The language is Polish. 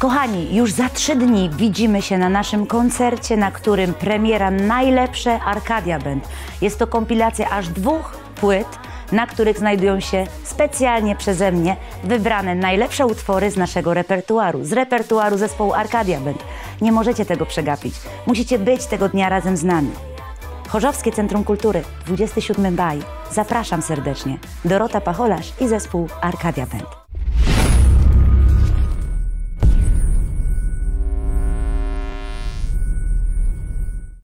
Kochani, już za 3 dni widzimy się na naszym koncercie, na którym premiera Najlepsze Arcadia Band. Jest to kompilacja aż 2 płyt, na których znajdują się specjalnie przeze mnie wybrane najlepsze utwory z naszego repertuaru, z repertuaru zespołu Arcadia Band. Nie możecie tego przegapić. Musicie być tego dnia razem z nami. Chorzowskie Centrum Kultury, 27 maj. Zapraszam serdecznie. Dorota Pacholarz i zespół Arcadia Band.